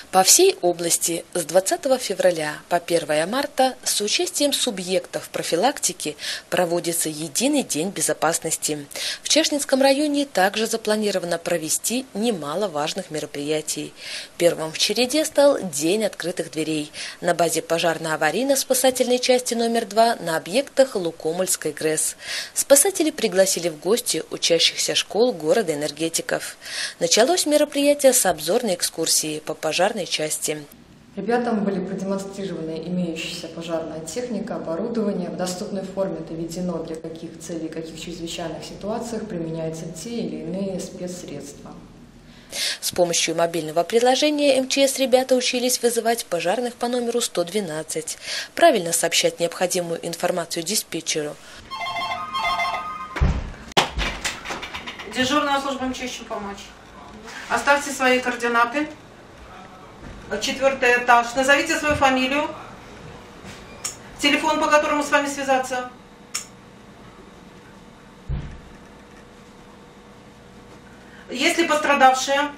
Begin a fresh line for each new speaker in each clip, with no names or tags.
По всей области с 20 февраля по 1 марта с участием субъектов профилактики проводится единый день безопасности. В Чешнинском районе также запланировано провести немало важных мероприятий. Первым в череде стал День открытых дверей на базе пожарно-аварийно-спасательной части номер 2 на объектах Лукомольской ГРЭС. Спасатели пригласили в гости учащихся школ города энергетиков. Началось мероприятие с обзорной экскурсии по пожарной части.
Ребятам были продемонстрированы имеющаяся пожарная техника, оборудование. В доступной форме доведено, для каких целей, в каких чрезвычайных ситуациях применяются те или иные спецсредства.
С помощью мобильного приложения МЧС ребята учились вызывать пожарных по номеру 112, правильно сообщать необходимую информацию диспетчеру.
Дежурная служба МЧС помочь. Оставьте свои координаты. 4-й этаж. Назовите свою фамилию. Телефон, по которому с вами связаться. Есть ли пострадавшие?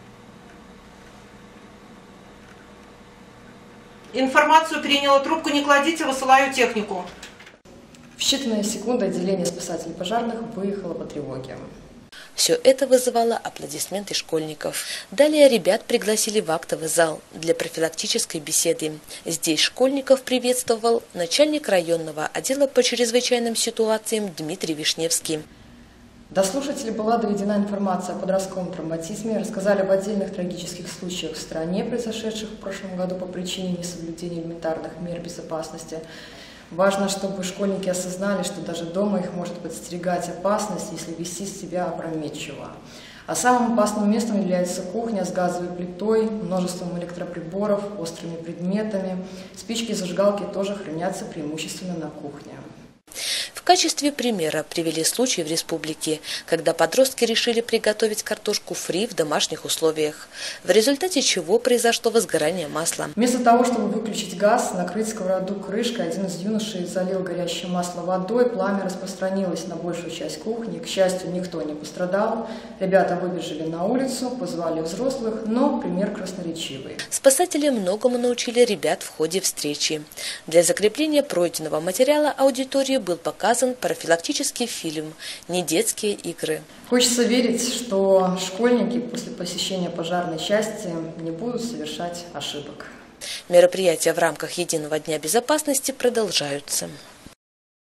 Информацию приняла, трубку не кладите, высылаю технику.
В считанные секунды отделение спасателей пожарных выехало по тревоге.
Все это вызывало аплодисменты школьников. Далее ребят пригласили в актовый зал для профилактической беседы. Здесь школьников приветствовал начальник районного отдела по чрезвычайным ситуациям Дмитрий Вишневский.
До слушателей была доведена информация о подростковом травматизме, рассказали об отдельных трагических случаях в стране, произошедших в прошлом году по причине несоблюдения элементарных мер безопасности. Важно, чтобы школьники осознали, что даже дома их может подстерегать опасность, если вести себя опрометчиво. А самым опасным местом является кухня с газовой плитой, множеством электроприборов, острыми предметами. Спички и зажигалки тоже хранятся преимущественно на кухне.
В качестве примера привели случай в республике, когда подростки решили приготовить картошку фри в домашних условиях, в результате чего произошло возгорание масла.
Вместо того, чтобы выключить газ, накрыть сковороду крышкой, один из юношей залил горящее масло водой, пламя распространилось на большую часть кухни. К счастью, никто не пострадал. Ребята выбежали на улицу, позвали взрослых, но пример красноречивый.
Спасатели многому научили ребят в ходе встречи. Для закрепления пройденного материала аудитории был показан профилактический фильм «Не детские игры».
Хочется верить, что школьники после посещения пожарной части не будут совершать ошибок.
Мероприятия в рамках Единого дня безопасности продолжаются.